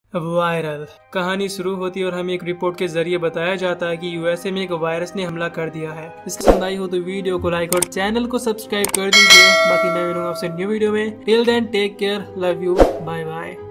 Viral कहानी शुरू होती है और हमें एक रिपोर्ट के जरिए बताया जाता है कि यूएसए में एक वायरस ने हमला कर दिया है। इसकी पसंद आई हो तो वीडियो को लाइक और चैनल को सब्सक्राइब कर दीजिए। बाकी मैं मिलूंगा आपसे न्यू वीडियो में। Till then take care, love you, bye bye.